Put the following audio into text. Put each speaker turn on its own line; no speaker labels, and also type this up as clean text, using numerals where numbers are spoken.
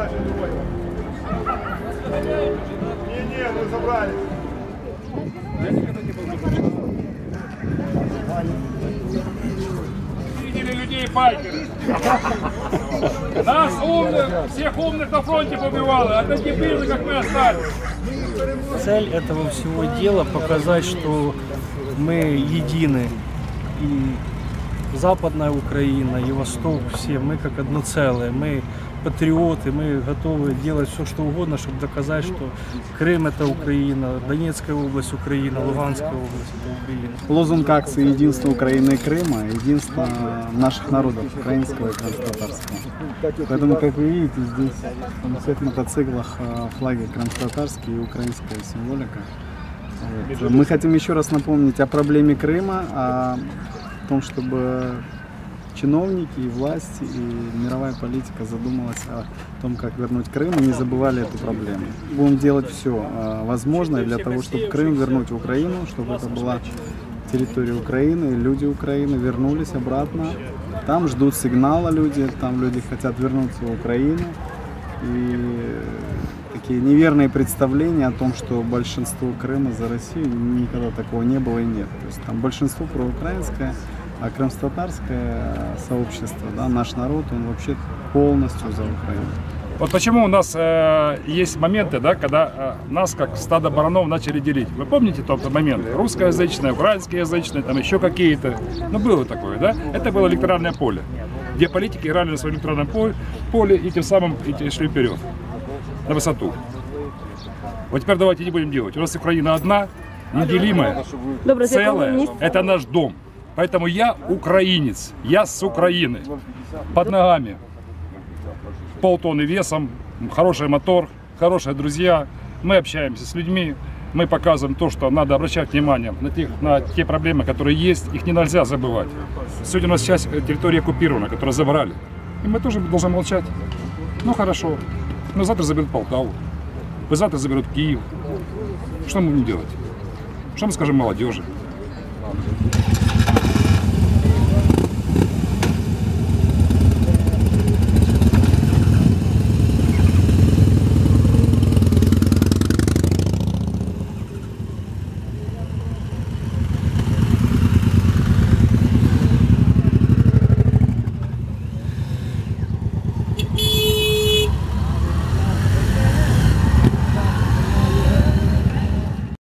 Не, мы забрали.
Видели людей байкеры. Нас умных, всех умных на фронте побивало, а такие пыльные, как мы, остались.
Цель этого всего дела показать, что мы едины. И Западная Украина, и Восток, все, мы как одно целое. Мы патриоты, мы готовы делать все, что угодно, чтобы доказать, что Крым — это Украина, Донецкая область — Украина, Луганская область — это Украина.
Лозунг акции «Единство Украины и Крыма» — единство наших народов, украинского и крымско-татарского. Поэтому, как вы видите, здесь на всех мотоциклах флаги крымско-татарские и украинская символика. Вот. Мы хотим еще раз напомнить о проблеме Крыма, о том, чтобы чиновники и власти, и мировая политика задумалась о том, как вернуть Крым, и не забывали эту проблему. Будем делать все возможное для того, чтобы Крым вернуть в Украину, чтобы это была территория Украины, люди Украины вернулись обратно. Там ждут сигнала люди, там люди хотят вернуться в Украину. И такие неверные представления о том, что большинство Крыма за Россию, никогда такого не было и нет. То есть там большинство проукраинское, а крымско-татарское сообщество, да, наш народ, он вообще полностью за Украину.
Вот почему у нас есть моменты, да, когда нас как стадо баранов начали делить. Вы помните тот момент? Русскоязычное, украинскоязычное, там еще какие-то. Ну, было такое, да? Это было электоральное поле, где политики играли на своем электоральном поле и тем самым шли вперед, на высоту. Вот теперь давайте не будем делать. У нас Украина одна, неделимая, целая. Это наш дом. Поэтому я украинец, я с Украины. Под ногами полтонны весом, хороший мотор, хорошие друзья. Мы общаемся с людьми, мы показываем то, что надо обращать внимание на те проблемы, которые есть, их нельзя забывать. Сегодня у нас часть территории оккупирована, которую забрали. И мы тоже должны молчать. Ну хорошо, но завтра заберут Полтаву, завтра заберут Киев. Что мы будем делать? Что мы скажем молодежи?